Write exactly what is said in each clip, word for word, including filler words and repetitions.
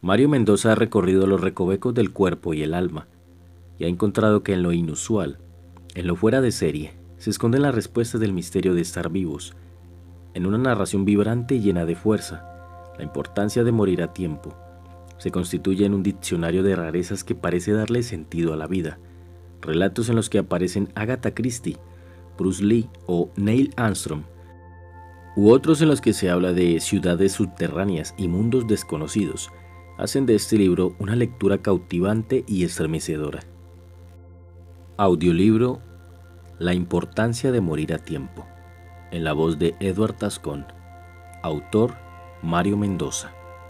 Mario Mendoza ha recorrido los recovecos del cuerpo y el alma y ha encontrado que en lo inusual, en lo fuera de serie, se esconden las respuestas del misterio de estar vivos. En una narración vibrante y llena de fuerza, la importancia de morir a tiempo se constituye en un diccionario de rarezas que parece darle sentido a la vida. Relatos en los que aparecen Agatha Christie, Bruce Lee o Neil Armstrong, u otros en los que se habla de ciudades subterráneas y mundos desconocidos, hacen de este libro una lectura cautivante y estremecedora. Audiolibro La importancia de morir a tiempo, en la voz de Edward Tascón, autor Mario Mendoza.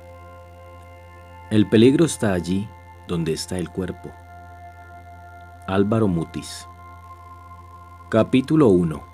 El peligro está allí donde está el cuerpo. Álvaro Mutis. Capítulo uno.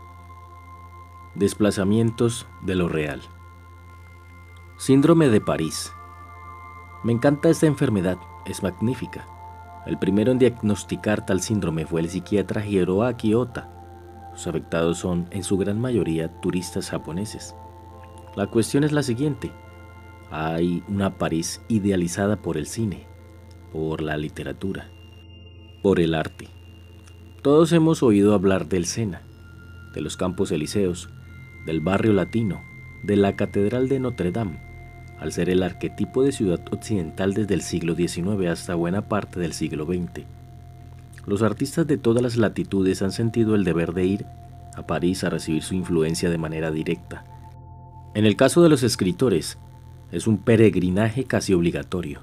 Desplazamientos de lo real. Síndrome de París. Me encanta esta enfermedad, es magnífica. El primero en diagnosticar tal síndrome fue el psiquiatra Hiroaki Ota. Los afectados son, en su gran mayoría, turistas japoneses. La cuestión es la siguiente. Hay una París idealizada por el cine, por la literatura, por el arte. Todos hemos oído hablar del Sena, de los Campos Elíseos, del barrio latino, de la Catedral de Notre Dame, al ser el arquetipo de ciudad occidental desde el siglo diecinueve hasta buena parte del siglo veinte. Los artistas de todas las latitudes han sentido el deber de ir a París a recibir su influencia de manera directa. En el caso de los escritores, es un peregrinaje casi obligatorio.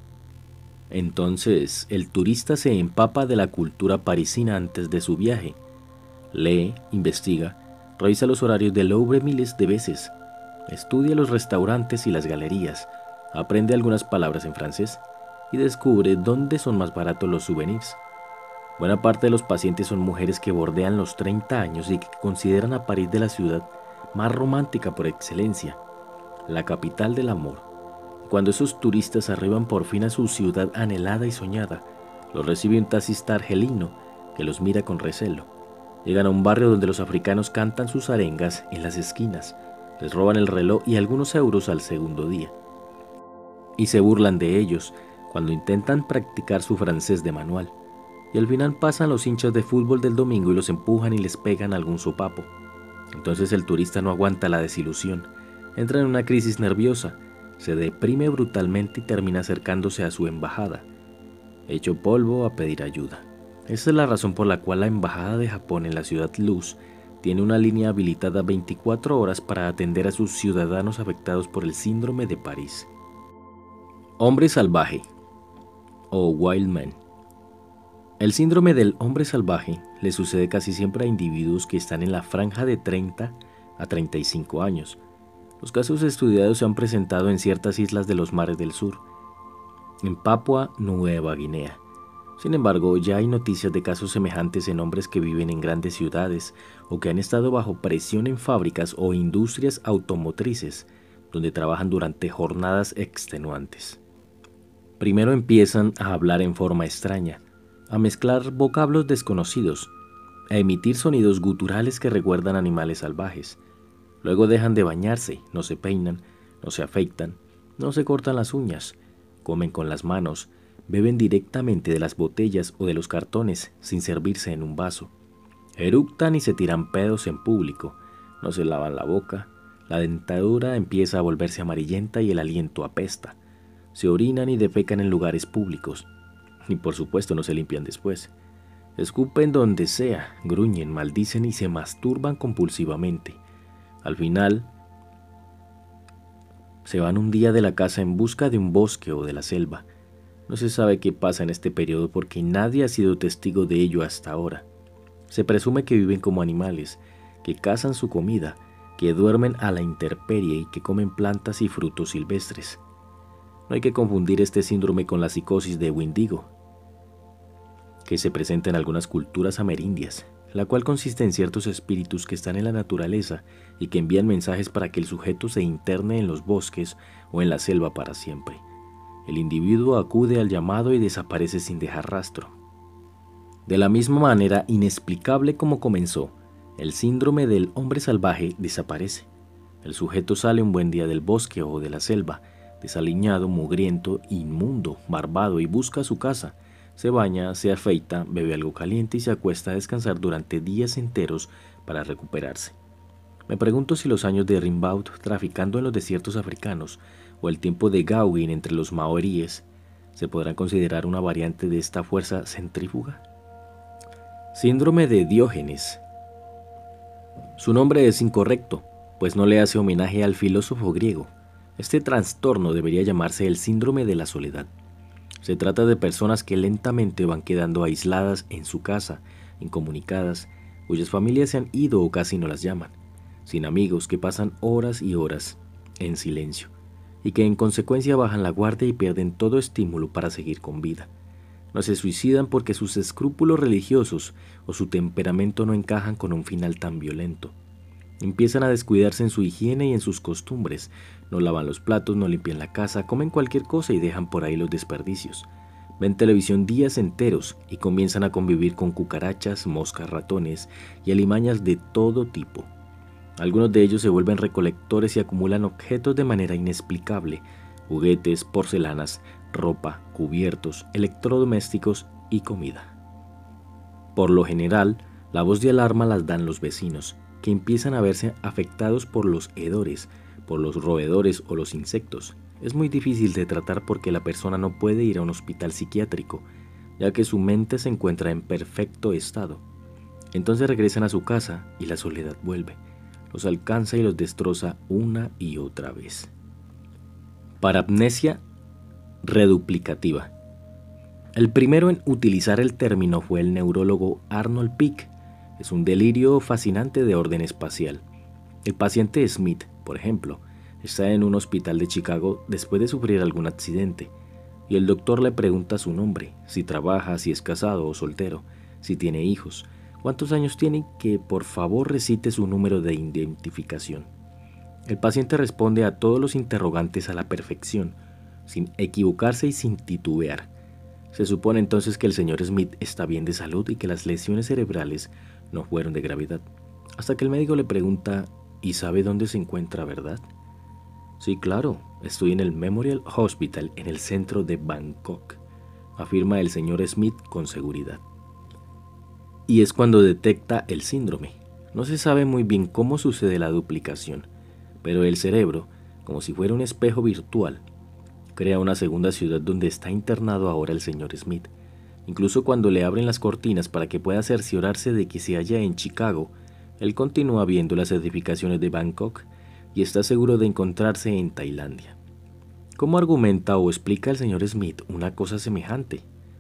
Entonces, el turista se empapa de la cultura parisina antes de su viaje. Lee, investiga, revisa los horarios del Louvre miles de veces, estudia los restaurantes y las galerías, aprende algunas palabras en francés y descubre dónde son más baratos los souvenirs. Buena parte de los pacientes son mujeres que bordean los treinta años y que consideran a París de la ciudad más romántica por excelencia, la capital del amor. Cuando esos turistas arriban por fin a su ciudad anhelada y soñada, los recibe un taxista argelino que los mira con recelo. Llegan a un barrio donde los africanos cantan sus arengas en las esquinas, les roban el reloj y algunos euros al segundo día. Y se burlan de ellos cuando intentan practicar su francés de manual. Y al final pasan los hinchas de fútbol del domingo y los empujan y les pegan algún sopapo. Entonces el turista no aguanta la desilusión, entra en una crisis nerviosa, se deprime brutalmente y termina acercándose a su embajada, hecho polvo a pedir ayuda. Esa es la razón por la cual la Embajada de Japón en la ciudad Luz tiene una línea habilitada veinticuatro horas para atender a sus ciudadanos afectados por el síndrome de París. Hombre salvaje o Wild Man. El síndrome del hombre salvaje le sucede casi siempre a individuos que están en la franja de treinta a treinta y cinco años. Los casos estudiados se han presentado en ciertas islas de los mares del sur, en Papua Nueva Guinea. Sin embargo, ya hay noticias de casos semejantes en hombres que viven en grandes ciudades o que han estado bajo presión en fábricas o industrias automotrices, donde trabajan durante jornadas extenuantes. Primero empiezan a hablar en forma extraña, a mezclar vocablos desconocidos, a emitir sonidos guturales que recuerdan animales salvajes. Luego dejan de bañarse, no se peinan, no se afeitan, no se cortan las uñas, comen con las manos, beben directamente de las botellas o de los cartones sin servirse en un vaso. Eructan y se tiran pedos en público, no se lavan la boca, la dentadura empieza a volverse amarillenta y el aliento apesta. Se orinan y defecan en lugares públicos, y por supuesto no se limpian después. Escupen donde sea, gruñen, maldicen y se masturban compulsivamente. Al final, se van un día de la casa en busca de un bosque o de la selva. No se sabe qué pasa en este periodo porque nadie ha sido testigo de ello hasta ahora. Se presume que viven como animales, que cazan su comida, que duermen a la intemperie y que comen plantas y frutos silvestres. No hay que confundir este síndrome con la psicosis de Wendigo, que se presenta en algunas culturas amerindias, la cual consiste en ciertos espíritus que están en la naturaleza y que envían mensajes para que el sujeto se interne en los bosques o en la selva para siempre. El individuo acude al llamado y desaparece sin dejar rastro. De la misma manera inexplicable como comenzó, el síndrome del hombre salvaje desaparece. El sujeto sale un buen día del bosque o de la selva, desaliñado, mugriento, inmundo, barbado, y busca su casa. Se baña, se afeita, bebe algo caliente y se acuesta a descansar durante días enteros para recuperarse. Me pregunto si los años de Rimbaud traficando en los desiertos africanos o el tiempo de Gauguin entre los maoríes se podrán considerar una variante de esta fuerza centrífuga. Síndrome de Diógenes. Su nombre es incorrecto, pues no le hace homenaje al filósofo griego. Este trastorno debería llamarse el síndrome de la soledad. Se trata de personas que lentamente van quedando aisladas en su casa, incomunicadas, cuyas familias se han ido o casi no las llaman, sin amigos, que pasan horas y horas en silencio, y que en consecuencia bajan la guardia y pierden todo estímulo para seguir con vida. No se suicidan porque sus escrúpulos religiosos o su temperamento no encajan con un final tan violento. Empiezan a descuidarse en su higiene y en sus costumbres. No lavan los platos, no limpian la casa, comen cualquier cosa y dejan por ahí los desperdicios. Ven televisión días enteros y comienzan a convivir con cucarachas, moscas, ratones y alimañas de todo tipo. Algunos de ellos se vuelven recolectores y acumulan objetos de manera inexplicable: juguetes, porcelanas, ropa, cubiertos, electrodomésticos y comida. Por lo general, la voz de alarma las dan los vecinos, que empiezan a verse afectados por los hedores, por los roedores o los insectos. Es muy difícil de tratar porque la persona no puede ir a un hospital psiquiátrico, ya que su mente se encuentra en perfecto estado. Entonces regresan a su casa y la soledad vuelve. Los alcanza y los destroza una y otra vez. Parapnesia reduplicativa. El primero en utilizar el término fue el neurólogo Arnold Pick. Es un delirio fascinante de orden espacial. El paciente Smith, por ejemplo, está en un hospital de Chicago después de sufrir algún accidente, y el doctor le pregunta su nombre, si trabaja, si es casado o soltero, si tiene hijos, cuántos años tiene y que por favor recite su número de identificación. El paciente responde a todos los interrogantes a la perfección, sin equivocarse y sin titubear. Se supone entonces que el señor Smith está bien de salud y que las lesiones cerebrales no fueron de gravedad, hasta que el médico le pregunta: ¿y sabe dónde se encuentra, verdad? Sí, claro, estoy en el Memorial Hospital en el centro de Bangkok, afirma el señor Smith con seguridad. Y es cuando detecta el síndrome. No se sabe muy bien cómo sucede la duplicación, pero el cerebro, como si fuera un espejo virtual, crea una segunda ciudad donde está internado ahora el señor Smith. Incluso cuando le abren las cortinas para que pueda cerciorarse de que se halla en Chicago, él continúa viendo las edificaciones de Bangkok y está seguro de encontrarse en Tailandia. ¿Cómo argumenta o explica el señor Smith una cosa semejante?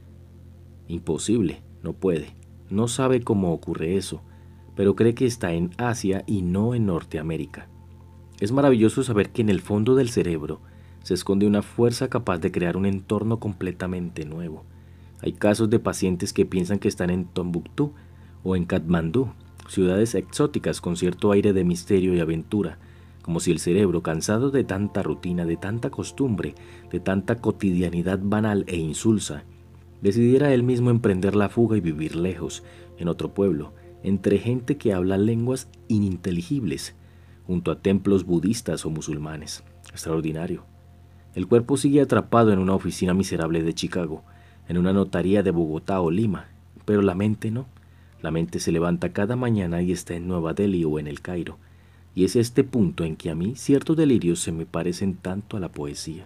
Imposible, no puede, no sabe cómo ocurre eso, pero cree que está en Asia y no en Norteamérica. Es maravilloso saber que en el fondo del cerebro se esconde una fuerza capaz de crear un entorno completamente nuevo. Hay casos de pacientes que piensan que están en Tombuctú o en Katmandú, ciudades exóticas con cierto aire de misterio y aventura, como si el cerebro, cansado de tanta rutina, de tanta costumbre, de tanta cotidianidad banal e insulsa, decidiera él mismo emprender la fuga y vivir lejos, en otro pueblo, entre gente que habla lenguas ininteligibles, junto a templos budistas o musulmanes. Extraordinario. El cuerpo sigue atrapado en una oficina miserable de Chicago, en una notaría de Bogotá o Lima, pero la mente no. La mente se levanta cada mañana y está en Nueva Delhi o en el Cairo, y es este punto en que a mí ciertos delirios se me parecen tanto a la poesía.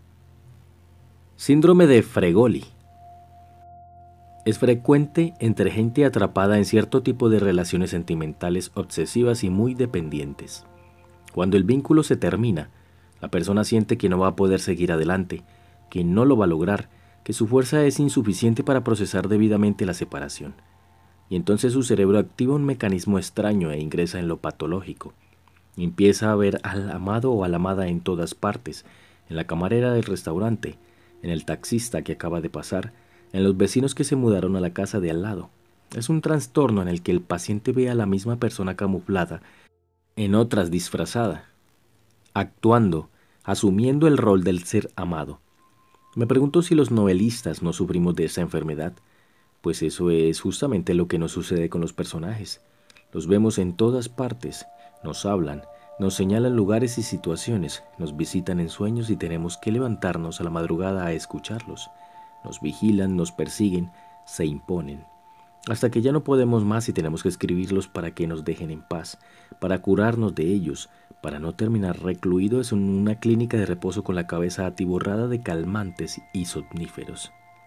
Síndrome de Fregoli. Es frecuente entre gente atrapada en cierto tipo de relaciones sentimentales obsesivas y muy dependientes. Cuando el vínculo se termina, la persona siente que no va a poder seguir adelante, que no lo va a lograr, que su fuerza es insuficiente para procesar debidamente la separación. Y entonces su cerebro activa un mecanismo extraño e ingresa en lo patológico. Empieza a ver al amado o a la amada en todas partes, en la camarera del restaurante, en el taxista que acaba de pasar, en los vecinos que se mudaron a la casa de al lado. Es un trastorno en el que el paciente ve a la misma persona camuflada, en otras disfrazada, actuando, asumiendo el rol del ser amado. Me pregunto si los novelistas no sufrimos de esa enfermedad, pues eso es justamente lo que nos sucede con los personajes. Los vemos en todas partes, nos hablan, Nos señalan lugares y situaciones, nos visitan en sueños y tenemos que levantarnos a la madrugada a escucharlos. Nos vigilan, nos persiguen, se imponen. Hasta que ya no podemos más y tenemos que escribirlos para que nos dejen en paz, para curarnos de ellos, para no terminar recluidos en una clínica de reposo con la cabeza atiborrada de calmantes y somníferos.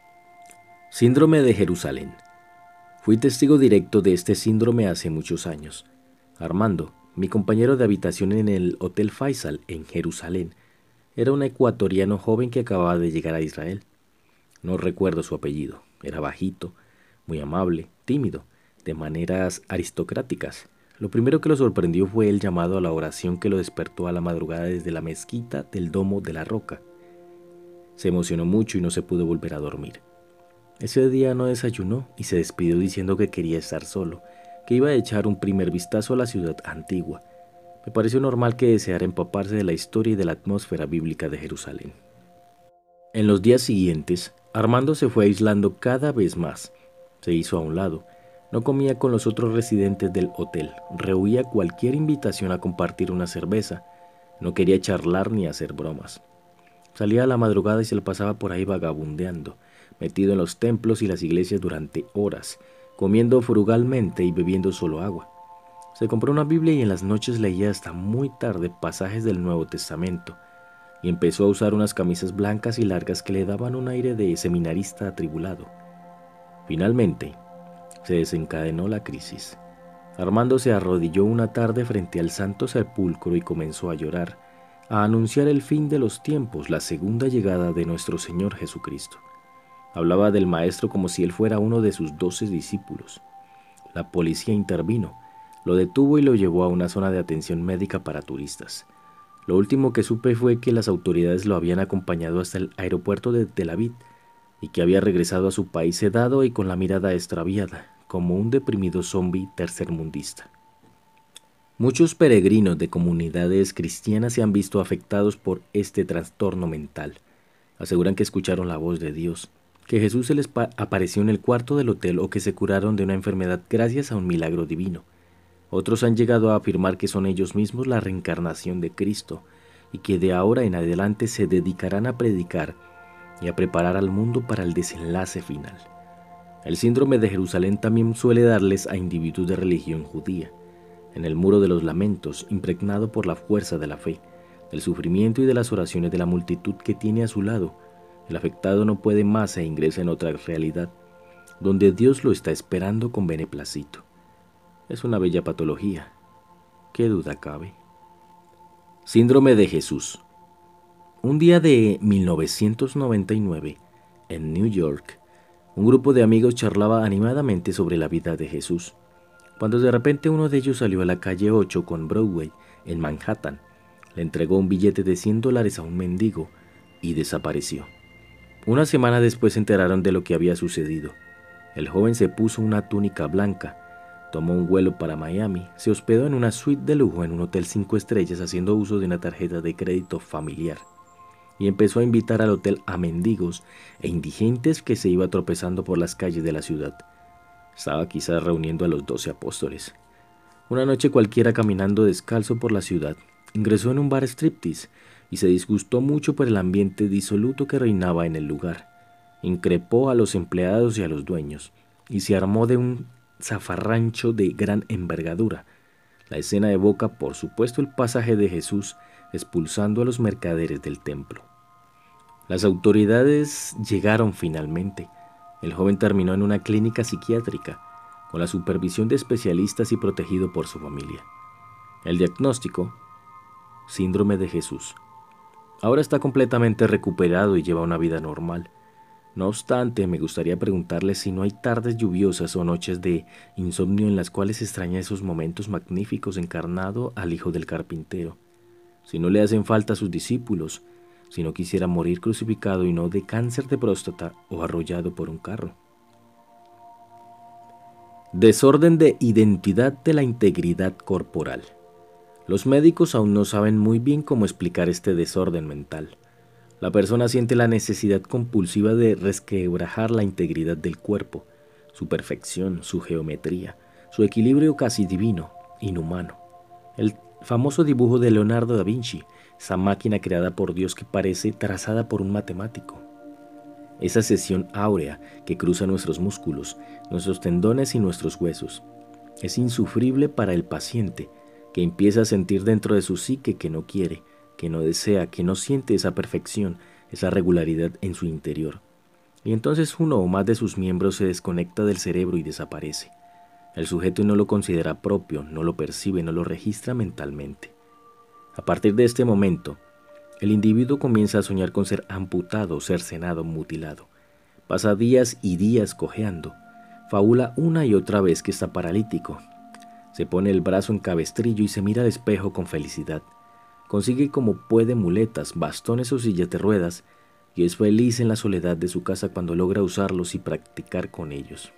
Síndrome de Jerusalén. Fui testigo directo de este síndrome hace muchos años. Armando, mi compañero de habitación en el Hotel Faisal en Jerusalén, era un ecuatoriano joven que acababa de llegar a Israel. No recuerdo su apellido. Era bajito, muy amable, tímido, de maneras aristocráticas. Lo primero que lo sorprendió fue el llamado a la oración que lo despertó a la madrugada desde la mezquita del Domo de la Roca. Se emocionó mucho y no se pudo volver a dormir. Ese día no desayunó y se despidió diciendo que quería estar solo, que iba a echar un primer vistazo a la ciudad antigua. Me pareció normal que deseara empaparse de la historia y de la atmósfera bíblica de Jerusalén. En los días siguientes, Armando se fue aislando cada vez más. Se hizo a un lado. No comía con los otros residentes del hotel. Rehuía cualquier invitación a compartir una cerveza. No quería charlar ni hacer bromas. Salía a la madrugada y se le pasaba por ahí vagabundeando, metido en los templos y las iglesias durante horas, comiendo frugalmente y bebiendo solo agua. Se compró una Biblia y en las noches leía hasta muy tarde pasajes del Nuevo Testamento, y empezó a usar unas camisas blancas y largas que le daban un aire de seminarista atribulado. Finalmente, se desencadenó la crisis. Armando se arrodilló una tarde frente al Santo Sepulcro y comenzó a llorar, a anunciar el fin de los tiempos, la segunda llegada de nuestro Señor Jesucristo. Hablaba del Maestro como si él fuera uno de sus doce discípulos. La policía intervino, lo detuvo y lo llevó a una zona de atención médica para turistas. Lo último que supe fue que las autoridades lo habían acompañado hasta el aeropuerto de Tel Aviv y que había regresado a su país sedado y con la mirada extraviada, como un deprimido zombi tercermundista. Muchos peregrinos de comunidades cristianas se han visto afectados por este trastorno mental. Aseguran que escucharon la voz de Dios, que Jesús se les apareció en el cuarto del hotel o que se curaron de una enfermedad gracias a un milagro divino. Otros han llegado a afirmar que son ellos mismos la reencarnación de Cristo y que de ahora en adelante se dedicarán a predicar y a preparar al mundo para el desenlace final. El síndrome de Jerusalén también suele darles a individuos de religión judía. En el muro de los lamentos, impregnado por la fuerza de la fe, del sufrimiento y de las oraciones de la multitud que tiene a su lado, el afectado no puede más e ingresa en otra realidad, donde Dios lo está esperando con beneplácito. Es una bella patología. ¿Qué duda cabe? Síndrome de Jesús. Un día de mil novecientos noventa y nueve, en New York, un grupo de amigos charlaba animadamente sobre la vida de Jesús, cuando de repente uno de ellos salió a la calle ocho con Broadway, en Manhattan, le entregó un billete de cien dólares a un mendigo y desapareció. Una semana después se enteraron de lo que había sucedido. El joven se puso una túnica blanca, tomó un vuelo para Miami, se hospedó en una suite de lujo en un hotel cinco estrellas haciendo uso de una tarjeta de crédito familiar y empezó a invitar al hotel a mendigos e indigentes que se iba tropezando por las calles de la ciudad. Estaba quizás reuniendo a los doce apóstoles. Una noche cualquiera caminando descalzo por la ciudad, ingresó en un bar striptease y se disgustó mucho por el ambiente disoluto que reinaba en el lugar. Increpó a los empleados y a los dueños y se armó de un zafarrancho de gran envergadura. La escena evoca, por supuesto, el pasaje de Jesús expulsando a los mercaderes del templo. Las autoridades llegaron finalmente. El joven terminó en una clínica psiquiátrica, con la supervisión de especialistas y protegido por su familia. El diagnóstico: síndrome de Jesús. Ahora está completamente recuperado y lleva una vida normal. No obstante, me gustaría preguntarle si no hay tardes lluviosas o noches de insomnio en las cuales extraña esos momentos magníficos encarnado al hijo del carpintero. Si no le hacen falta a sus discípulos, si no quisiera morir crucificado y no de cáncer de próstata o arrollado por un carro. Desorden de identidad de la integridad corporal. Los médicos aún no saben muy bien cómo explicar este desorden mental. La persona siente la necesidad compulsiva de resquebrajar la integridad del cuerpo, su perfección, su geometría, su equilibrio casi divino, inhumano. El Famoso dibujo de Leonardo da Vinci, esa máquina creada por Dios que parece trazada por un matemático. Esa sesión áurea que cruza nuestros músculos, nuestros tendones y nuestros huesos. Es insufrible para el paciente, que empieza a sentir dentro de su psique que no quiere, que no desea, que no siente esa perfección, esa regularidad en su interior. Y entonces uno o más de sus miembros se desconecta del cerebro y desaparece. El sujeto no lo considera propio, no lo percibe, no lo registra mentalmente. A partir de este momento, el individuo comienza a soñar con ser amputado, cercenado, mutilado. Pasa días y días cojeando. Fabula una y otra vez que está paralítico. Se pone el brazo en cabestrillo y se mira al espejo con felicidad. Consigue como puede muletas, bastones o sillas de ruedas y es feliz en la soledad de su casa cuando logra usarlos y practicar con ellos.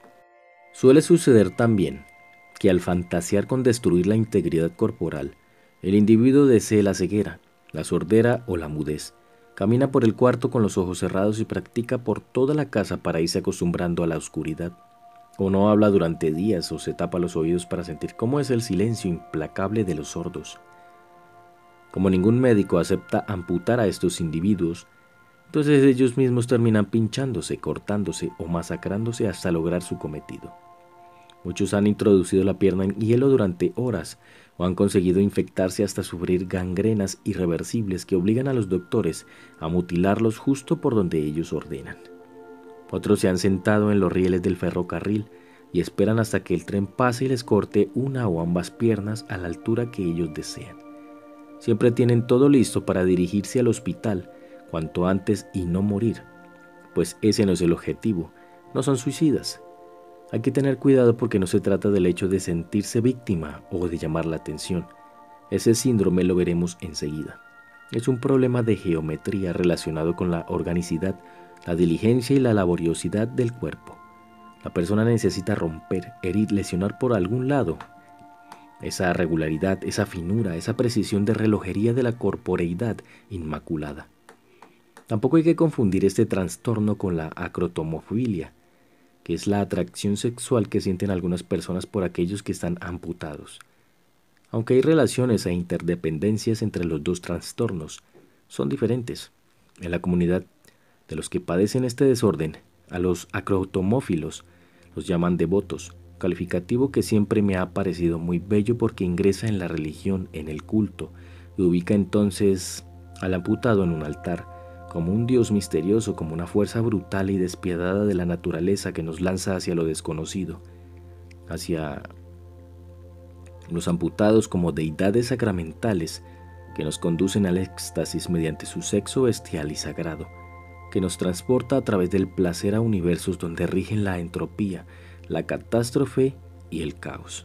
Suele suceder también que al fantasear con destruir la integridad corporal, el individuo desee la ceguera, la sordera o la mudez. Camina por el cuarto con los ojos cerrados y practica por toda la casa para irse acostumbrando a la oscuridad. O no habla durante días o se tapa los oídos para sentir cómo es el silencio implacable de los sordos. Como ningún médico acepta amputar a estos individuos, entonces ellos mismos terminan pinchándose, cortándose o masacrándose hasta lograr su cometido. Muchos han introducido la pierna en hielo durante horas o han conseguido infectarse hasta sufrir gangrenas irreversibles que obligan a los doctores a mutilarlos justo por donde ellos ordenan. Otros se han sentado en los rieles del ferrocarril y esperan hasta que el tren pase y les corte una o ambas piernas a la altura que ellos desean. Siempre tienen todo listo para dirigirse al hospital cuanto antes y no morir, pues ese no es el objetivo, no son suicidas. Hay que tener cuidado porque no se trata del hecho de sentirse víctima o de llamar la atención. Ese síndrome lo veremos enseguida. Es un problema de geometría relacionado con la organicidad, la diligencia y la laboriosidad del cuerpo. La persona necesita romper, herir, lesionar por algún lado. Esa regularidad, esa finura, esa precisión de relojería de la corporeidad inmaculada. Tampoco hay que confundir este trastorno con la acrotomofilia, que es la atracción sexual que sienten algunas personas por aquellos que están amputados. Aunque hay relaciones e interdependencias entre los dos trastornos, son diferentes. En la comunidad de los que padecen este desorden, a los acrotomófilos los llaman devotos, calificativo que siempre me ha parecido muy bello porque ingresa en la religión, en el culto, y ubica entonces al amputado en un altar, como un Dios misterioso, como una fuerza brutal y despiadada de la naturaleza que nos lanza hacia lo desconocido, hacia los amputados como deidades sacramentales que nos conducen al éxtasis mediante su sexo bestial y sagrado, que nos transporta a través del placer a universos donde rigen la entropía, la catástrofe y el caos.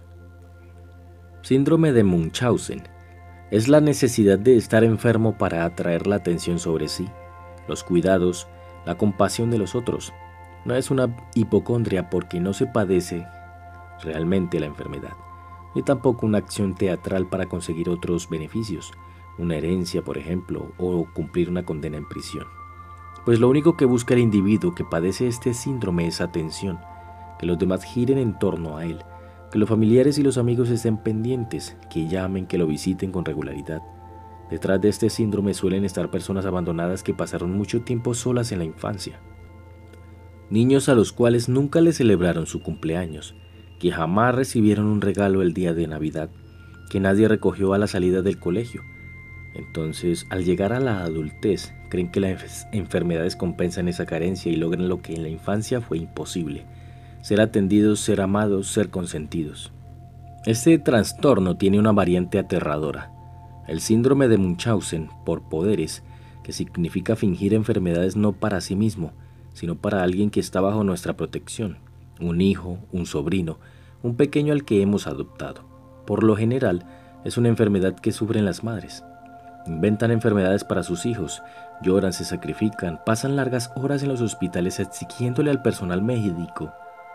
Síndrome de Munchausen es la necesidad de estar enfermo para atraer la atención sobre sí, los cuidados, la compasión de los otros. No es una hipocondria porque no se padece realmente la enfermedad, ni tampoco una acción teatral para conseguir otros beneficios, una herencia, por ejemplo, o cumplir una condena en prisión. Pues lo único que busca el individuo que padece este síndrome es atención, que los demás giren en torno a él, que los familiares y los amigos estén pendientes, que llamen, que lo visiten con regularidad. Detrás de este síndrome suelen estar personas abandonadas que pasaron mucho tiempo solas en la infancia. Niños a los cuales nunca les celebraron su cumpleaños, que jamás recibieron un regalo el día de Navidad, que nadie recogió a la salida del colegio. Entonces, al llegar a la adultez, creen que las enfermedades compensan esa carencia y logran lo que en la infancia fue imposible: ser atendidos, ser amados, ser consentidos. Este trastorno tiene una variante aterradora: el síndrome de Munchausen por poderes, que significa fingir enfermedades no para sí mismo, sino para alguien que está bajo nuestra protección, un hijo, un sobrino, un pequeño al que hemos adoptado. Por lo general, es una enfermedad que sufren las madres. Inventan enfermedades para sus hijos, lloran, se sacrifican, pasan largas horas en los hospitales exigiéndole al personal médico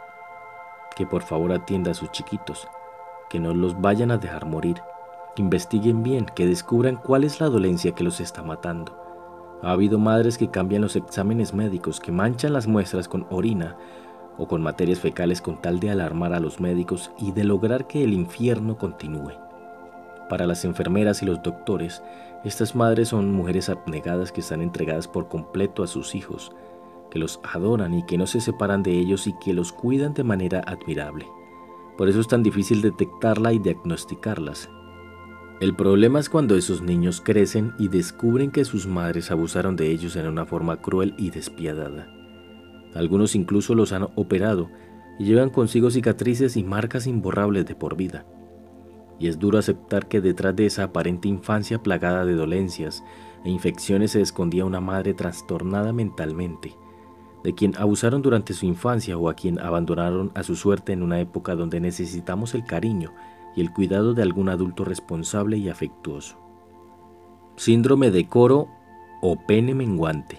que por favor atienda a sus chiquitos, que no los vayan a dejar morir, que investiguen bien, que descubran cuál es la dolencia que los está matando. Ha habido madres que cambian los exámenes médicos, que manchan las muestras con orina o con materias fecales con tal de alarmar a los médicos y de lograr que el infierno continúe. Para las enfermeras y los doctores, estas madres son mujeres abnegadas que están entregadas por completo a sus hijos, que los adoran y que no se separan de ellos y que los cuidan de manera admirable. Por eso es tan difícil detectarla y diagnosticarlas. El problema es cuando esos niños crecen y descubren que sus madres abusaron de ellos en una forma cruel y despiadada. Algunos incluso los han operado y llevan consigo cicatrices y marcas imborrables de por vida. Y es duro aceptar que detrás de esa aparente infancia plagada de dolencias e infecciones se escondía una madre trastornada mentalmente, de quien abusaron durante su infancia o a quien abandonaron a su suerte en una época donde necesitamos el cariño y el cuidado de algún adulto responsable y afectuoso. Síndrome de Coro o pene menguante.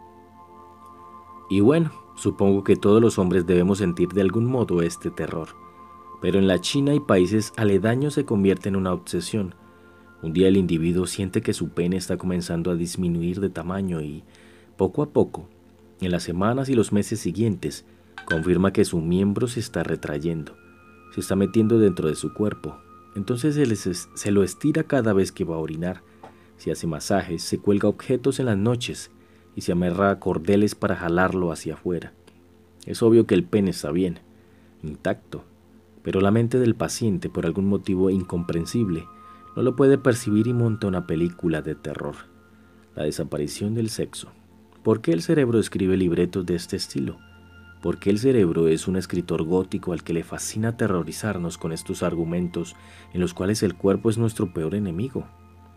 Y bueno, supongo que todos los hombres debemos sentir de algún modo este terror, pero en la China y países aledaños se convierte en una obsesión. Un día el individuo siente que su pene está comenzando a disminuir de tamaño y, poco a poco, en las semanas y los meses siguientes, confirma que su miembro se está retrayendo, se está metiendo dentro de su cuerpo. Entonces se, les, se lo estira cada vez que va a orinar, se hace masajes, se cuelga objetos en las noches y se amarra cordeles para jalarlo hacia afuera. Es obvio que el pene está bien, intacto, pero la mente del paciente, por algún motivo incomprensible, no lo puede percibir y monta una película de terror: la desaparición del sexo. ¿Por qué el cerebro escribe libretos de este estilo? ¿Por qué el cerebro es un escritor gótico al que le fascina aterrorizarnos con estos argumentos en los cuales el cuerpo es nuestro peor enemigo?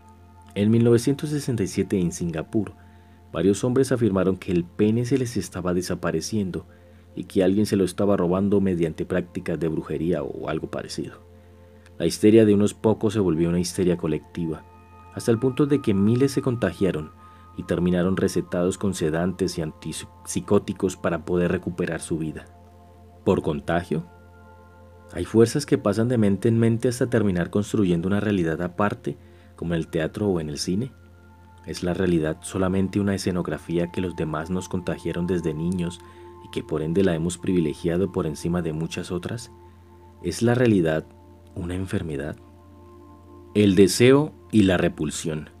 En mil novecientos sesenta y siete, en Singapur, varios hombres afirmaron que el pene se les estaba desapareciendo y que alguien se lo estaba robando mediante prácticas de brujería o algo parecido. La histeria de unos pocos se volvió una histeria colectiva, hasta el punto de que miles se contagiaron y terminaron recetados con sedantes y antipsicóticos para poder recuperar su vida. ¿Por contagio? Hay fuerzas que pasan de mente en mente hasta terminar construyendo una realidad aparte, como en el teatro o en el cine. ¿Es la realidad solamente una escenografía que los demás nos contagiaron desde niños y que por ende la hemos privilegiado por encima de muchas otras? ¿Es la realidad una enfermedad? El deseo y la repulsión.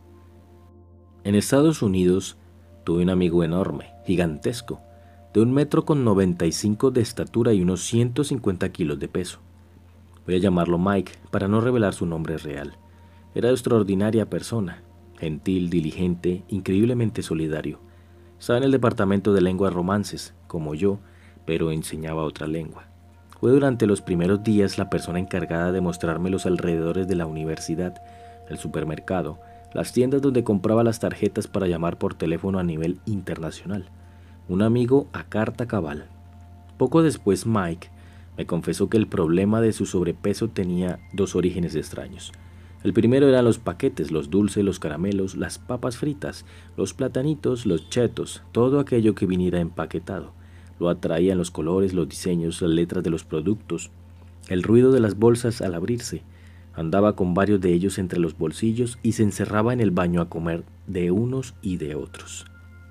En Estados Unidos tuve un amigo enorme, gigantesco, de un metro con noventa y cinco de estatura y unos ciento cincuenta kilos de peso. Voy a llamarlo Mike para no revelar su nombre real. Era extraordinaria persona, gentil, diligente, increíblemente solidario. Estaba en el departamento de lenguas romances, como yo, pero enseñaba otra lengua. Fue durante los primeros días la persona encargada de mostrarme los alrededores de la universidad, el supermercado, las tiendas donde compraba las tarjetas para llamar por teléfono a nivel internacional. Un amigo a carta cabal. Poco después Mike me confesó que el problema de su sobrepeso tenía dos orígenes extraños. El primero eran los paquetes, los dulces, los caramelos, las papas fritas, los platanitos, los chetos, todo aquello que viniera empaquetado. Lo atraían los colores, los diseños, las letras de los productos, el ruido de las bolsas al abrirse. Andaba con varios de ellos entre los bolsillos y se encerraba en el baño a comer de unos y de otros.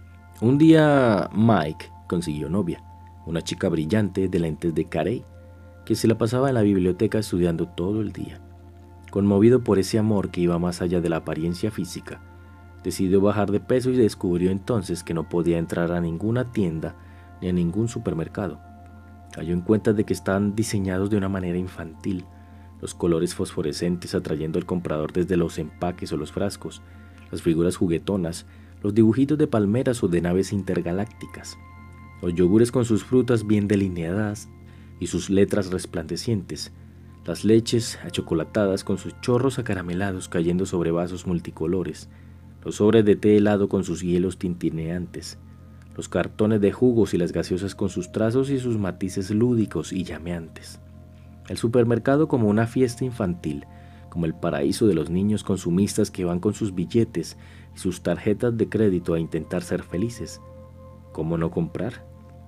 Un día Mike consiguió novia, una chica brillante de lentes de carey, que se la pasaba en la biblioteca estudiando todo el día. Conmovido por ese amor que iba más allá de la apariencia física, decidió bajar de peso y descubrió entonces que no podía entrar a ninguna tienda ni a ningún supermercado. Cayó en cuenta de que estaban diseñados de una manera infantil, los colores fosforescentes atrayendo al comprador desde los empaques o los frascos, las figuras juguetonas, los dibujitos de palmeras o de naves intergalácticas, los yogures con sus frutas bien delineadas y sus letras resplandecientes, las leches achocolatadas con sus chorros acaramelados cayendo sobre vasos multicolores, los sobres de té helado con sus hielos tintineantes, los cartones de jugos y las gaseosas con sus trazos y sus matices lúdicos y llameantes. El supermercado como una fiesta infantil, como el paraíso de los niños consumistas que van con sus billetes y sus tarjetas de crédito a intentar ser felices. ¿Cómo no comprar?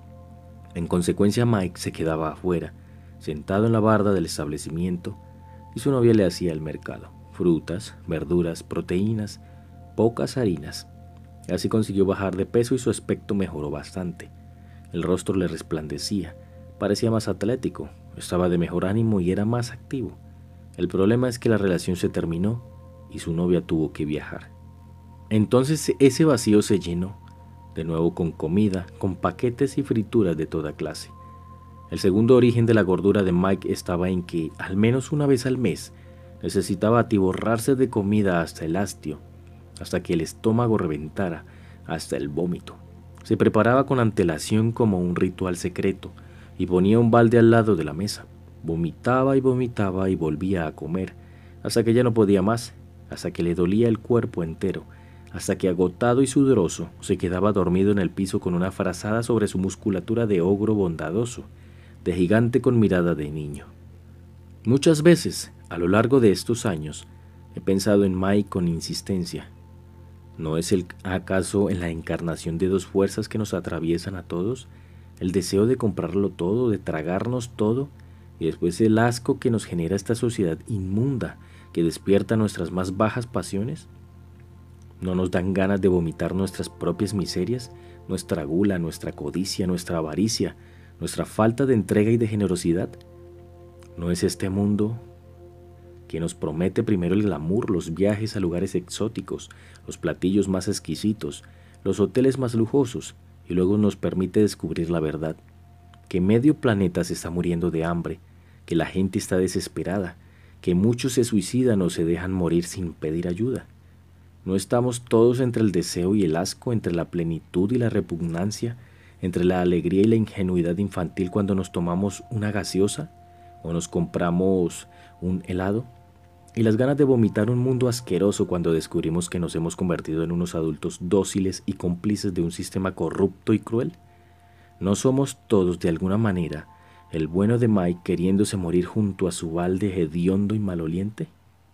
En consecuencia, Mike se quedaba afuera, sentado en la barda del establecimiento, y su novia le hacía el mercado: frutas, verduras, proteínas, pocas harinas. Así consiguió bajar de peso y su aspecto mejoró bastante. El rostro le resplandecía, parecía más atlético, estaba de mejor ánimo y era más activo. El problema es que la relación se terminó y su novia tuvo que viajar. Entonces ese vacío se llenó, de nuevo con comida, con paquetes y frituras de toda clase. El segundo origen de la gordura de Mike estaba en que, al menos una vez al mes, necesitaba atiborrarse de comida hasta el hastio, hasta que el estómago reventara, hasta el vómito. Se preparaba con antelación como un ritual secreto y ponía un balde al lado de la mesa. Vomitaba y vomitaba y volvía a comer, hasta que ya no podía más, hasta que le dolía el cuerpo entero, hasta que agotado y sudoroso se quedaba dormido en el piso con una frazada sobre su musculatura de ogro bondadoso, de gigante con mirada de niño. Muchas veces, a lo largo de estos años, he pensado en Mike con insistencia. ¿No es el acaso en la encarnación de dos fuerzas que nos atraviesan a todos? El deseo de comprarlo todo, de tragarnos todo, y después el asco que nos genera esta sociedad inmunda que despierta nuestras más bajas pasiones. ¿No nos dan ganas de vomitar nuestras propias miserias, nuestra gula, nuestra codicia, nuestra avaricia, nuestra falta de entrega y de generosidad? ¿No es este mundo que nos promete primero el glamour, los viajes a lugares exóticos, los platillos más exquisitos, los hoteles más lujosos, y luego nos permite descubrir la verdad, que medio planeta se está muriendo de hambre, que la gente está desesperada, que muchos se suicidan o se dejan morir sin pedir ayuda? ¿No estamos todos entre el deseo y el asco, entre la plenitud y la repugnancia, entre la alegría y la ingenuidad infantil cuando nos tomamos una gaseosa o nos compramos un helado? Y las ganas de vomitar un mundo asqueroso cuando descubrimos que nos hemos convertido en unos adultos dóciles y cómplices de un sistema corrupto y cruel. ¿No somos todos, de alguna manera, el bueno de Mike queriéndose morir junto a su balde hediondo y maloliente?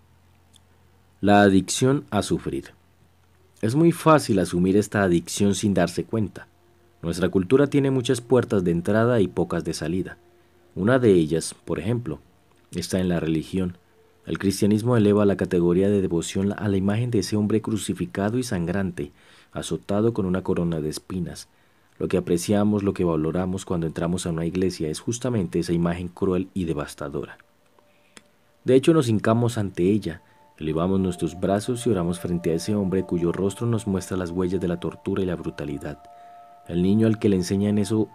La adicción a sufrir. Es muy fácil asumir esta adicción sin darse cuenta. Nuestra cultura tiene muchas puertas de entrada y pocas de salida. Una de ellas, por ejemplo, está en la religión. El cristianismo eleva la categoría de devoción a la imagen de ese hombre crucificado y sangrante, azotado con una corona de espinas. Lo que apreciamos, lo que valoramos cuando entramos a una iglesia es justamente esa imagen cruel y devastadora. De hecho, nos hincamos ante ella, elevamos nuestros brazos y oramos frente a ese hombre cuyo rostro nos muestra las huellas de la tortura y la brutalidad. El niño al que le enseñan eso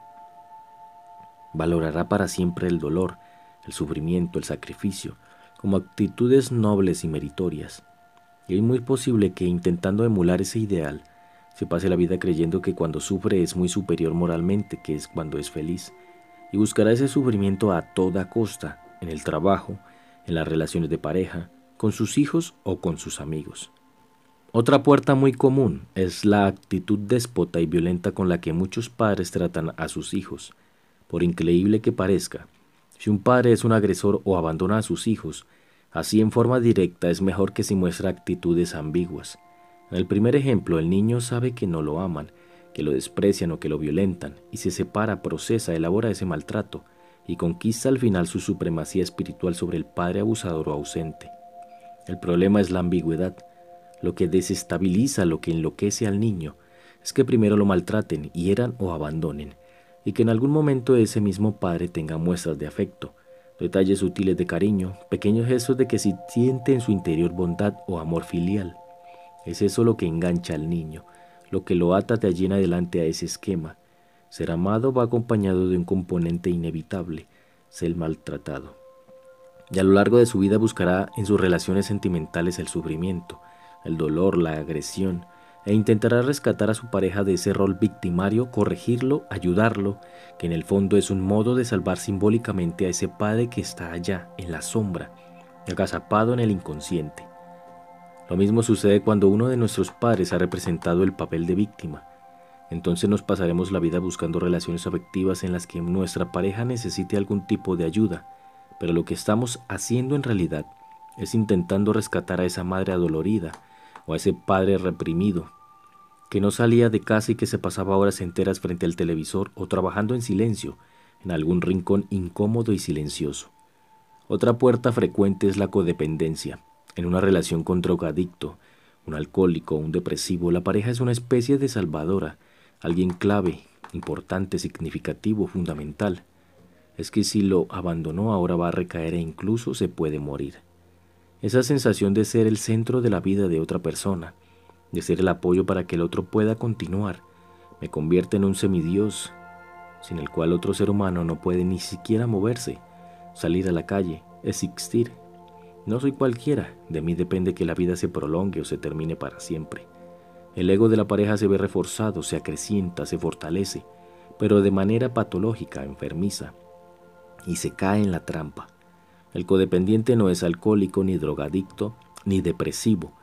valorará para siempre el dolor, el sufrimiento, el sacrificio, como actitudes nobles y meritorias. Y es muy posible que, intentando emular ese ideal, se pase la vida creyendo que cuando sufre es muy superior moralmente que es cuando es feliz, y buscará ese sufrimiento a toda costa, en el trabajo, en las relaciones de pareja, con sus hijos o con sus amigos. Otra puerta muy común es la actitud déspota y violenta con la que muchos padres tratan a sus hijos. Por increíble que parezca, si un padre es un agresor o abandona a sus hijos, así en forma directa es mejor que si muestra actitudes ambiguas. En el primer ejemplo, el niño sabe que no lo aman, que lo desprecian o que lo violentan, y se separa, procesa, elabora ese maltrato, y conquista al final su supremacía espiritual sobre el padre abusador o ausente. El problema es la ambigüedad. Lo que desestabiliza, lo que enloquece al niño, es que primero lo maltraten, hieran o abandonen, y que en algún momento ese mismo padre tenga muestras de afecto, detalles sutiles de cariño, pequeños gestos de que si siente en su interior bondad o amor filial. Es eso lo que engancha al niño, lo que lo ata de allí en adelante a ese esquema. Ser amado va acompañado de un componente inevitable, ser maltratado. Y a lo largo de su vida buscará en sus relaciones sentimentales el sufrimiento, el dolor, la agresión, e intentará rescatar a su pareja de ese rol victimario, corregirlo, ayudarlo, que en el fondo es un modo de salvar simbólicamente a ese padre que está allá, en la sombra, agazapado en el inconsciente. Lo mismo sucede cuando uno de nuestros padres ha representado el papel de víctima. Entonces nos pasaremos la vida buscando relaciones afectivas en las que nuestra pareja necesite algún tipo de ayuda, pero lo que estamos haciendo en realidad es intentando rescatar a esa madre adolorida o a ese padre reprimido, que no salía de casa y que se pasaba horas enteras frente al televisor o trabajando en silencio en algún rincón incómodo y silencioso. Otra puerta frecuente es la codependencia. En una relación con drogadicto, un alcohólico o un depresivo, la pareja es una especie de salvadora, alguien clave, importante, significativo, fundamental. Es que si lo abandonó ahora va a recaer e incluso se puede morir. esa sensación de ser el centro de la vida de otra persona, de ser el apoyo para que el otro pueda continuar, me convierte en un semidios, sin el cual otro ser humano no puede ni siquiera moverse, salir a la calle, existir. No soy cualquiera, de mí depende que la vida se prolongue o se termine para siempre. El ego de la pareja se ve reforzado, se acrecienta, se fortalece, pero de manera patológica, enfermiza, y se cae en la trampa. El codependiente no es alcohólico, ni drogadicto, ni depresivo,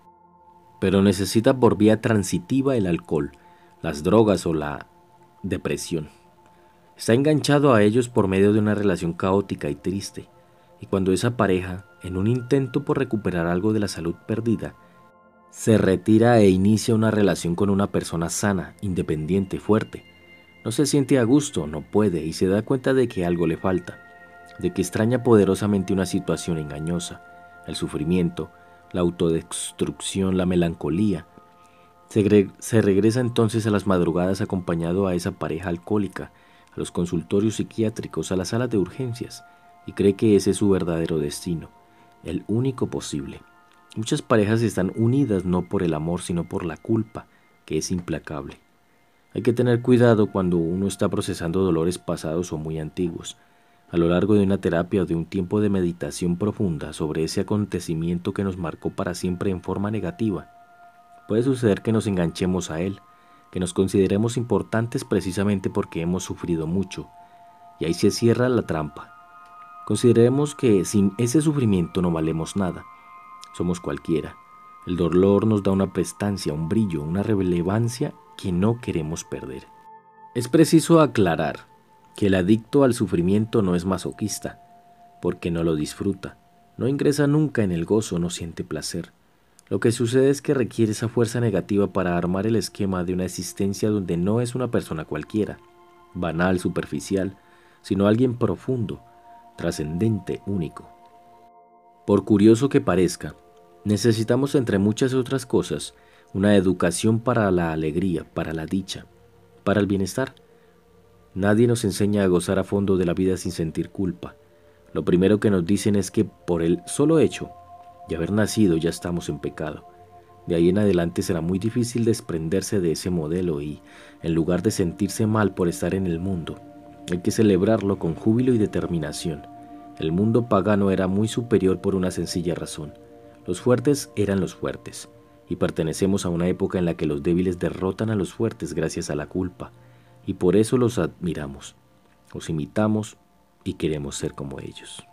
pero necesita por vía transitiva el alcohol, las drogas o la depresión. Está enganchado a ellos por medio de una relación caótica y triste, y cuando esa pareja, en un intento por recuperar algo de la salud perdida, se retira e inicia una relación con una persona sana, independiente, fuerte, no se siente a gusto, no puede y se da cuenta de que algo le falta, de que extraña poderosamente una situación engañosa, el sufrimiento, la autodestrucción, la melancolía. Se, se regresa entonces a las madrugadas acompañado a esa pareja alcohólica, a los consultorios psiquiátricos, a las salas de urgencias, y cree que ese es su verdadero destino, el único posible. Muchas parejas están unidas no por el amor, sino por la culpa, que es implacable. Hay que tener cuidado cuando uno está procesando dolores pasados o muy antiguos. A lo largo de una terapia o de un tiempo de meditación profunda sobre ese acontecimiento que nos marcó para siempre en forma negativa, puede suceder que nos enganchemos a él, que nos consideremos importantes precisamente porque hemos sufrido mucho, y ahí se cierra la trampa. Consideremos que sin ese sufrimiento no valemos nada, somos cualquiera. El dolor nos da una prestancia, un brillo, una relevancia que no queremos perder. Es preciso aclarar que el adicto al sufrimiento no es masoquista, porque no lo disfruta, no ingresa nunca en el gozo, no siente placer. Lo que sucede es que requiere esa fuerza negativa para armar el esquema de una existencia donde no es una persona cualquiera, banal, superficial, sino alguien profundo, trascendente, único. Por curioso que parezca, necesitamos, entre muchas otras cosas, una educación para la alegría, para la dicha, para el bienestar. Nadie nos enseña a gozar a fondo de la vida sin sentir culpa. Lo primero que nos dicen es que por el solo hecho de haber nacido ya estamos en pecado. De ahí en adelante será muy difícil desprenderse de ese modelo y, en lugar de sentirse mal por estar en el mundo, hay que celebrarlo con júbilo y determinación. El mundo pagano era muy superior por una sencilla razón. Los fuertes eran los fuertes, y pertenecemos a una época en la que los débiles derrotan a los fuertes gracias a la culpa, y por eso los admiramos, los imitamos y queremos ser como ellos.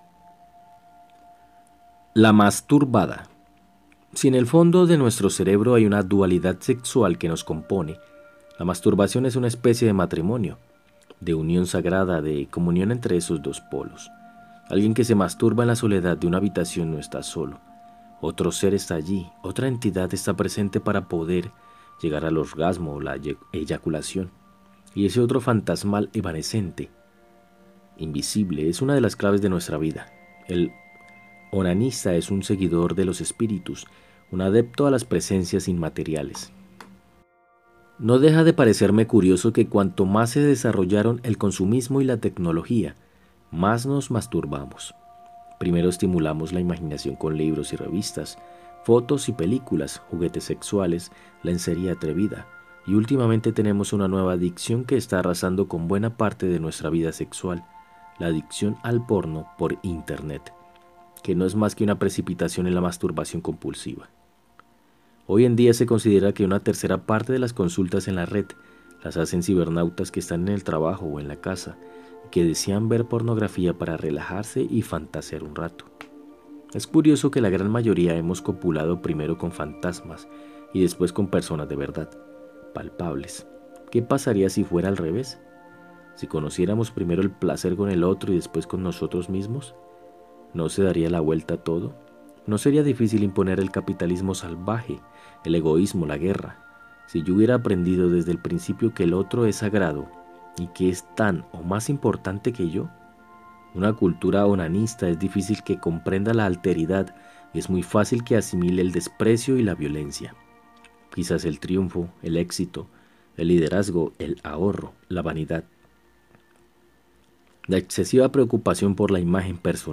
La masturbada. Si en el fondo de nuestro cerebro hay una dualidad sexual que nos compone, la masturbación es una especie de matrimonio, de unión sagrada, de comunión entre esos dos polos. Alguien que se masturba en la soledad de una habitación no está solo. Otro ser está allí, otra entidad está presente para poder llegar al orgasmo o la eyaculación. Y ese otro fantasmal evanescente, invisible, es una de las claves de nuestra vida. El onanista es un seguidor de los espíritus, un adepto a las presencias inmateriales. No deja de parecerme curioso que cuanto más se desarrollaron el consumismo y la tecnología, más nos masturbamos. Primero estimulamos la imaginación con libros y revistas, fotos y películas, juguetes sexuales, lencería atrevida, y últimamente tenemos una nueva adicción que está arrasando con buena parte de nuestra vida sexual, la adicción al porno por internet, que no es más que una precipitación en la masturbación compulsiva. Hoy en día se considera que una tercera parte de las consultas en la red las hacen cibernautas que están en el trabajo o en la casa y que desean ver pornografía para relajarse y fantasear un rato. Es curioso que la gran mayoría hemos copulado primero con fantasmas y después con personas de verdad, palpables. ¿Qué pasaría si fuera al revés? Si conociéramos primero el placer con el otro y después con nosotros mismos, ¿no se daría la vuelta a todo? ¿No sería difícil imponer el capitalismo salvaje, el egoísmo, la guerra, si yo hubiera aprendido desde el principio que el otro es sagrado y que es tan o más importante que yo? Una cultura onanista es difícil que comprenda la alteridad y es muy fácil que asimile el desprecio y la violencia. Quizás el triunfo, el éxito, el liderazgo, el ahorro, la vanidad, la excesiva preocupación por la imagen personal,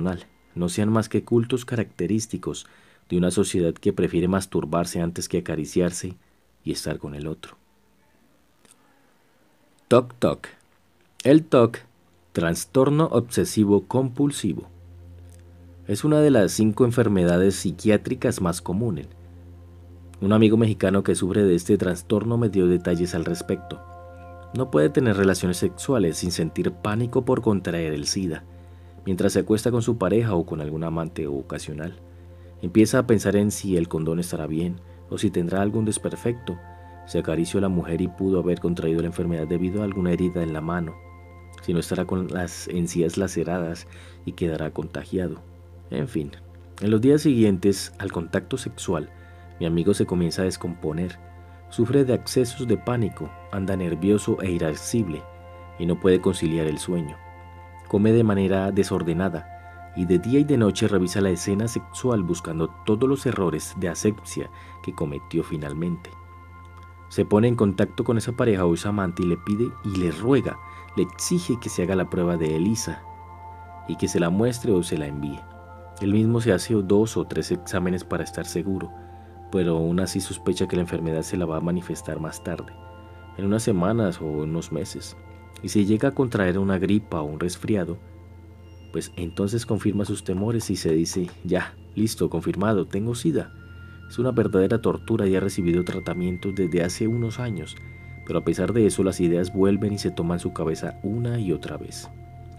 no sean más que cultos característicos de una sociedad que prefiere masturbarse antes que acariciarse y estar con el otro. T O C T O C. El T O C, trastorno obsesivo compulsivo, es una de las cinco enfermedades psiquiátricas más comunes. Un amigo mexicano que sufre de este trastorno me dio detalles al respecto. No puede tener relaciones sexuales sin sentir pánico por contraer el SIDA, mientras se acuesta con su pareja o con algún amante ocasional. Empieza a pensar en si el condón estará bien o si tendrá algún desperfecto. Se acarició a la mujer y pudo haber contraído la enfermedad debido a alguna herida en la mano. Si no, estará con las encías laceradas y quedará contagiado. En fin, en los días siguientes al contacto sexual, mi amigo se comienza a descomponer. Sufre de accesos de pánico, anda nervioso e irascible y no puede conciliar el sueño. Come de manera desordenada y de día y de noche revisa la escena sexual buscando todos los errores de asepsia que cometió finalmente. Se pone en contacto con esa pareja o esa amante y le pide y le ruega, le exige que se haga la prueba de ELISA y que se la muestre o se la envíe. Él mismo se hace dos o tres exámenes para estar seguro, pero aún así sospecha que la enfermedad se la va a manifestar más tarde, en unas semanas o unos meses. Y si llega a contraer una gripa o un resfriado, pues entonces confirma sus temores y se dice, ya, listo, confirmado, tengo SIDA. Es una verdadera tortura y ha recibido tratamientos desde hace unos años, pero a pesar de eso las ideas vuelven y se toman su cabeza una y otra vez.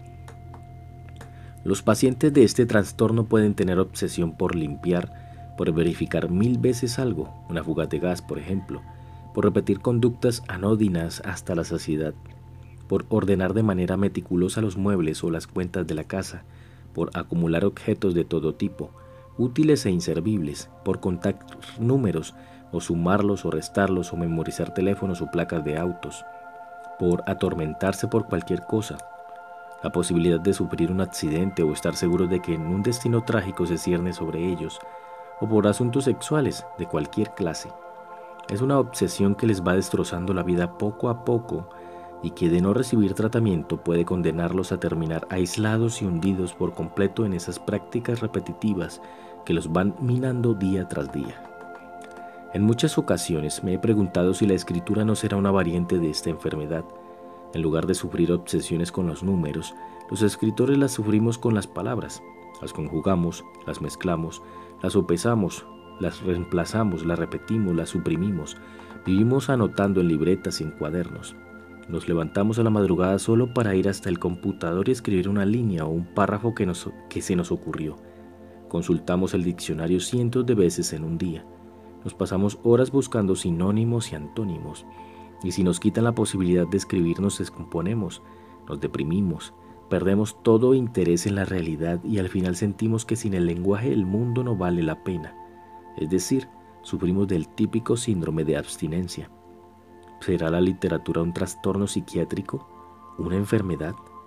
Los pacientes de este trastorno pueden tener obsesión por limpiar, por verificar mil veces algo, una fugaz de gas por ejemplo, por repetir conductas anódinas hasta la saciedad, por ordenar de manera meticulosa los muebles o las cuentas de la casa, por acumular objetos de todo tipo, útiles e inservibles, por contar números, o sumarlos o restarlos, o memorizar teléfonos o placas de autos, por atormentarse por cualquier cosa, la posibilidad de sufrir un accidente o estar seguros de que un destino trágico se cierne sobre ellos, o por asuntos sexuales de cualquier clase. Es una obsesión que les va destrozando la vida poco a poco y que de no recibir tratamiento puede condenarlos a terminar aislados y hundidos por completo en esas prácticas repetitivas que los van minando día tras día. En muchas ocasiones me he preguntado si la escritura no será una variante de esta enfermedad. En lugar de sufrir obsesiones con los números, los escritores las sufrimos con las palabras. Las conjugamos, las mezclamos, las sopesamos, las reemplazamos, las repetimos, las suprimimos. Vivimos anotando en libretas y en cuadernos. Nos levantamos a la madrugada solo para ir hasta el computador y escribir una línea o un párrafo que, nos, que se nos ocurrió. Consultamos el diccionario cientos de veces en un día. Nos pasamos horas buscando sinónimos y antónimos. Y si nos quitan la posibilidad de escribir, nos descomponemos, nos deprimimos, perdemos todo interés en la realidad y al final sentimos que sin el lenguaje el mundo no vale la pena. Es decir, sufrimos del típico síndrome de abstinencia. ¿Será la literatura un trastorno psiquiátrico? ¿Una enfermedad?